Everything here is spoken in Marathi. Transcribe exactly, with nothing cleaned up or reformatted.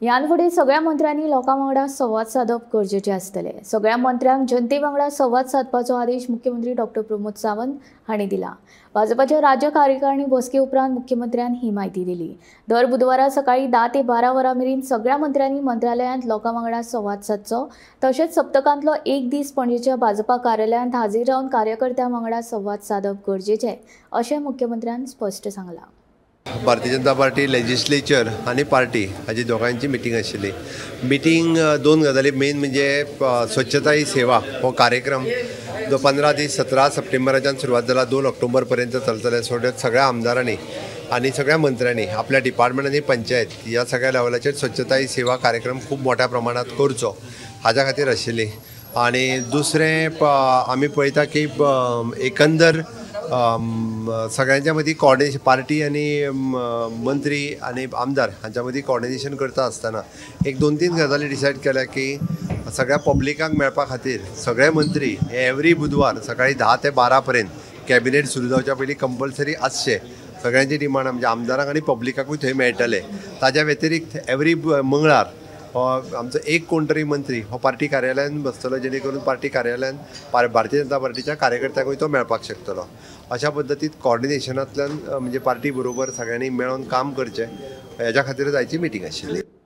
ह्यान फुडें सगळ्या मंत्र्यांनी लोकां वांगडा संवाद साधप गरजेचें आसतलें। सगळ्या मंत्र्यांक जनते वांगडा संवाद साधपाचो आदेश मुख्यमंत्री डॉक्टर प्रमोद सावंत हांणी दिला। भाजपाच्या राज्य कार्यकारिणी बसके उपरांत मुख्यमंत्र्यान ही म्हायती दिली। दर बुधवारा सकाळी धा ते बारा वरां मेरेन सगळ्या मंत्र्यांनी मंत्रालयांत लोकां वांगडा संवाद साधचो। तशेंच सप्तकांतलो एक दीस पणजेच्या भाजपा कार्यालयांत हाजीर रावन कार्यकर्त्यां वांगडा संवाद साधप गरजेचें अशें मुख्यमंत्र्यान स्पश्ट सांगलां। भारतीय जनता पार्टी लेजिस्लेचर आणि पार्टी हाजी दोगांची मिटींग आशिल्ली। मिटींग दोन गजाली मेन म्हणजे स्वच्छता ही सेवा हो कार्यक्रम जो पंदरा दीस सतरा सप्टेंबराच्यान सुरवात जाला, दोन ऑक्टोबर पर्यंत चलतले। सगळ्या आमदारांनी आणि सगळ्या मंत्र्यांनी आपल्या डिपार्टमेंटांनी पंचायत ह्या सगळ्या लेवलाचेर स्वच्छता ही सेवा कार्यक्रम खूब मोठ्या प्रमाणात करचो हाच्या खातीर आशिल्ली। आणि दुसरें आमी पळयता की एकंदर सगळ्यांच्या मदीं कॉर्डिनेशन पार्टी आणि मंत्री आणि आमदार हांच्या मदीं कॉर्डिनेशन करता आसतना एक दोन तीन गजाली डिसायड केल्या की सगळ्या पब्लिकांक मेळपा खातीर सगळे मंत्री एवरी बुधवार सकाळी धा ते बारा पर्यंत कॅबिनेट सुरू जावच्या पयलीं कंपल्सरी आसचे। सगळ्यांची डिमांड म्हणजे आमदारांक आनी पब्लिकाकूय थंय मेळटले। ताज्या व्यतिरिक्त एवरी मंगळार हो आमचो एक कोण तरी मंत्री हो पार्टी कार्यालयान बसतलो, जेणे करून पार्टी कार्यालयान भारतीय जनता पार्टीच्या कार्यकर्त्यांकूय तो मेळपाक शकतलो। अशा पद्दतीत कॉर्डिनेशनांतल्यान म्हणजे पार्टी बरोबर सगळ्यांनी मेळून काम करचें हेच्या खातीर जायची मिटींग आशिल्ली।